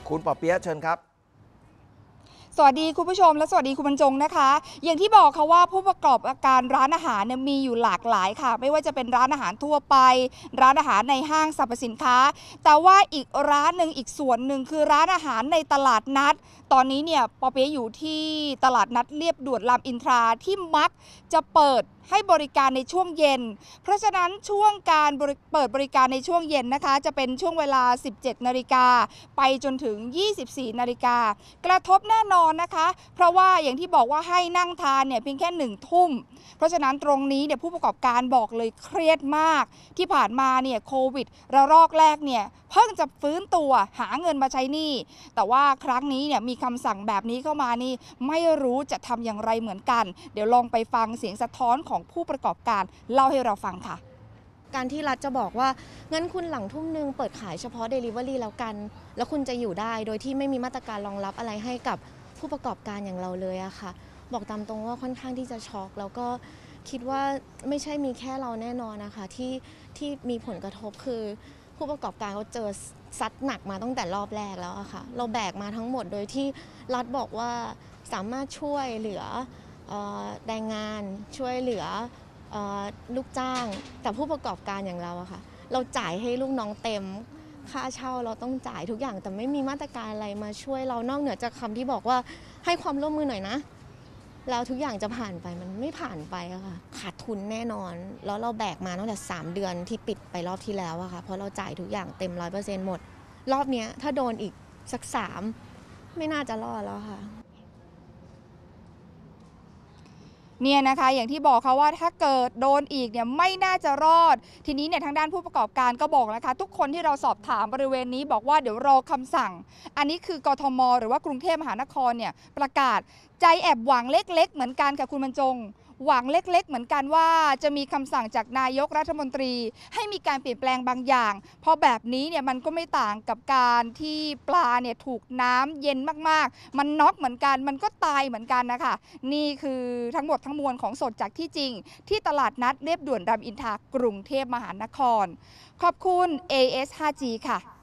คุณปอเปี๊ยะเชิญครับสวัสดีคุณผู้ชมและสวัสดีคุณบรรจงนะคะอย่างที่บอกค่ะว่าผู้ประกอบการร้านอาหารเนี่ยมีอยู่หลากหลายค่ะไม่ว่าจะเป็นร้านอาหารทั่วไปร้านอาหารในห้างสรรพสินค้าแต่ว่าอีกร้านหนึ่งอีกส่วนหนึ่งคือร้านอาหารในตลาดนัดตอนนี้เนี่ยปอเปี๊ยะอยู่ที่ตลาดนัดเลียบด่วนรามอินทราที่มักจะเปิดให้บริการในช่วงเย็นเพราะฉะนั้นช่วงการเปิดบริการในช่วงเย็นนะคะจะเป็นช่วงเวลา 17 นาฬิกาไปจนถึง 24 นาฬิกากระทบแน่นอนนะคะเพราะว่าอย่างที่บอกว่าให้นั่งทานเนี่ยเพียงแค่1 ทุ่มเพราะฉะนั้นตรงนี้เนี่ยผู้ประกอบการบอกเลยเครียดมากที่ผ่านมาเนี่ยโควิดระลอกแรกเนี่ยเพิ่งจะฟื้นตัวหาเงินมาใช้หนี้แต่ว่าครั้งนี้เนี่ยมีคำสั่งแบบนี้เข้ามานี่ไม่รู้จะทำอย่างไรเหมือนกันเดี๋ยวลองไปฟังเสียงสะท้อนของผู้ประกอบการเล่าให้เราฟังค่ะการที่รัฐจะบอกว่างั้นคุณหลังทุ่มนึงเปิดขายเฉพาะ Delivery แล้วกันแล้วคุณจะอยู่ได้โดยที่ไม่มีมาตรการรองรับอะไรให้กับผู้ประกอบการอย่างเราเลยอะค่ะบอกตามตรงว่าค่อนข้างที่จะช็อกแล้วก็คิดว่าไม่ใช่มีแค่เราแน่นอนนะคะที่มีผลกระทบคือผู้ประกอบการเขาเจอซัดหนักมาตั้งแต่รอบแรกแล้วอะค่ะเราแบกมาทั้งหมดโดยที่รัฐบอกว่าสามารถช่วยเหลือแรงงานช่วยเหลือลูกจ้างแต่ผู้ประกอบการอย่างเราอะค่ะเราจ่ายให้ลูกน้องเต็มค่าเช่าเราต้องจ่ายทุกอย่างแต่ไม่มีมาตรการอะไรมาช่วยเรานอกเหนือจากคำที่บอกว่าให้ความร่วมมือหน่อยนะแล้วทุกอย่างจะผ่านไปมันไม่ผ่านไปอะค่ะขาดทุนแน่นอนแล้วเราแบกมาตั้งแต่3 เดือนที่ปิดไปรอบที่แล้วอะค่ะเพราะเราจ่ายทุกอย่างเต็ม 100% หมดรอบนี้ถ้าโดนอีกสัก3ไม่น่าจะรอดแล้วค่ะเนี่ยนะคะอย่างที่บอกค่ะว่าถ้าเกิดโดนอีกเนี่ยไม่น่าจะรอดทีนี้เนี่ยทางด้านผู้ประกอบการก็บอกนะคะทุกคนที่เราสอบถามบริเวณนี้บอกว่าเดี๋ยวรอคำสั่งอันนี้คือกทมหรือว่ากรุงเทพมหานครเนี่ยประกาศใจแอบหวังเล็กๆเหมือนกันค่ะคุณบรรจงหวังเล็กๆเหมือนกันว่าจะมีคำสั่งจากนายกรัฐมนตรีให้มีการเปลี่ยนแปลงบางอย่างเพราะแบบนี้เนี่ยมันก็ไม่ต่างกับการที่ปลาเนี่ยถูกน้ำเย็นมากๆมันน็อกเหมือนกันมันก็ตายเหมือนกันนะคะนี่คือทั้งหมดทั้งมวลของสดจากที่จริงที่ตลาดนัดเลียบด่วนรามอินทรากรุงเทพมหานครขอบคุณ AS 5G ค่ะ